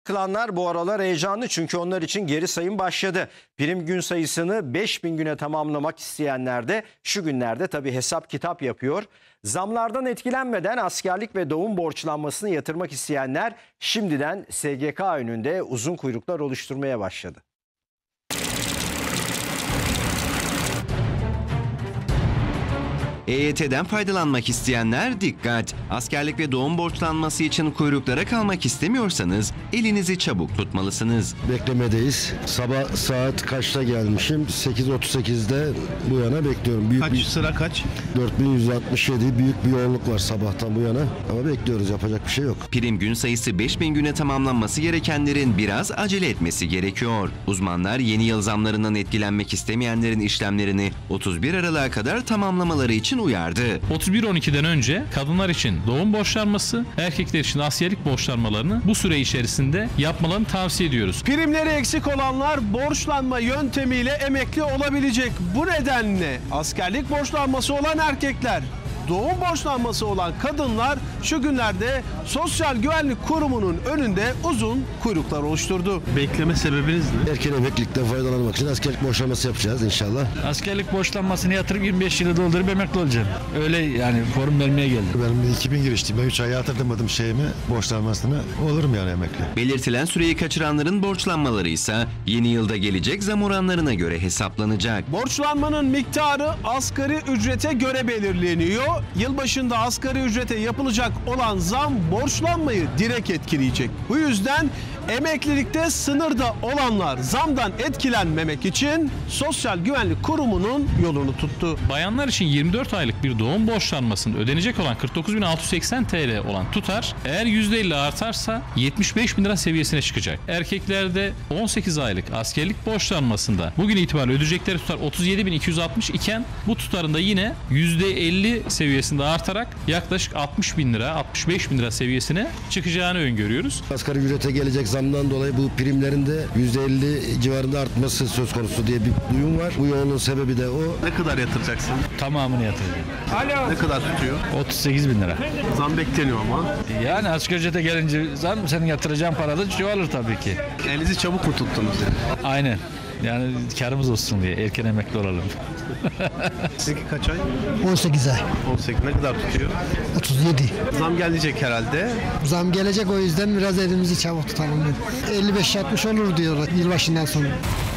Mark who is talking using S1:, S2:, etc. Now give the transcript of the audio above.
S1: Kılanlar bu aralar heyecanlı çünkü onlar için geri sayım başladı. Prim gün sayısını 5000 güne tamamlamak isteyenler de şu günlerde tabii hesap kitap yapıyor. Zamlardan etkilenmeden askerlik ve doğum borçlanmasını yatırmak isteyenler şimdiden SGK önünde uzun kuyruklar oluşturmaya başladı.
S2: EYT'den faydalanmak isteyenler dikkat! Askerlik ve doğum borçlanması için kuyruklara kalmak istemiyorsanız elinizi çabuk tutmalısınız.
S3: Beklemedeyiz. Sabah saat kaçta gelmişim? 8.38'de bu yana bekliyorum.
S4: Sıra kaç?
S3: 4167 büyük bir yoğunluk var sabahtan bu yana. Ama bekliyoruz, yapacak bir şey yok.
S2: Prim gün sayısı 5000 güne tamamlanması gerekenlerin biraz acele etmesi gerekiyor. Uzmanlar yeni yıl zamlarından etkilenmek istemeyenlerin işlemlerini 31 Aralık'a kadar tamamlamaları için uyardı.
S5: 31-12'den önce kadınlar için doğum borçlanması, erkekler için askerlik borçlanmalarını bu süre içerisinde yapmalarını tavsiye ediyoruz.
S4: Primleri eksik olanlar borçlanma yöntemiyle emekli olabilecek. Bu nedenle askerlik borçlanması olan erkekler, doğum borçlanması olan kadınlar şu günlerde Sosyal Güvenlik Kurumu'nun önünde uzun kuyruklar oluşturdu. Bekleme sebebiniz ne?
S3: Erken emeklilikten faydalanmak için askerlik borçlanması yapacağız inşallah.
S6: Askerlik borçlanmasını yatırıp 25 yılı doldurup emekli olacağım. Öyle yani form vermeye geldim.
S7: Ben 2000 giriştim. Ben 3 ay yatırmadım şeyimi, borçlanmasını. Olurum yani emekli.
S2: Belirtilen süreyi kaçıranların borçlanmaları ise yeni yılda gelecek zam oranlarına göre hesaplanacak.
S4: Borçlanmanın miktarı asgari ücrete göre belirleniyor. Yılbaşında asgari ücrete yapılacak olan zam borçlanmayı direkt etkileyecek. Bu yüzden emeklilikte sınırda olanlar zamdan etkilenmemek için Sosyal Güvenlik Kurumu'nun yolunu tuttu.
S5: Bayanlar için 24 aylık bir doğum borçlanmasının ödenecek olan 49.680 TL olan tutar eğer %50 artarsa 75.000 lira seviyesine çıkacak. Erkeklerde 18 aylık askerlik borçlanmasında bugün itibariyle ödeyecekleri tutar 37.260 iken bu tutarın da yine %50 seviyesinde artarak yaklaşık 60.000 lira 65.000 lira seviyesine çıkacağını öngörüyoruz.
S3: Asgari ücrete gelecek zamdan dolayı bu primlerin de %50 civarında artması söz konusu diye bir duyum var. Bu yoğunluğun sebebi de o.
S4: Ne kadar yatıracaksın?
S6: Tamamını yatıracağım.
S4: Ne kadar tutuyor?
S6: 38.000 lira.
S4: Zam bekleniyor ama.
S6: Yani asgari ücrete gelince zam senin yatıracağın para da çoğalır tabii ki.
S4: Elinizi çabuk mu tuttunuz yani?
S6: Aynen. Yani karımız olsun diye erken emekli olalım.
S4: Peki kaç ay?
S8: 18 ay.
S4: 18. Ne kadar tutuyor?
S8: 37.
S4: Zam gelecek herhalde.
S8: Zam gelecek, o yüzden biraz elimizi çabuk tutalım dedim. 55-60 olur diyorlar yılbaşından sonra.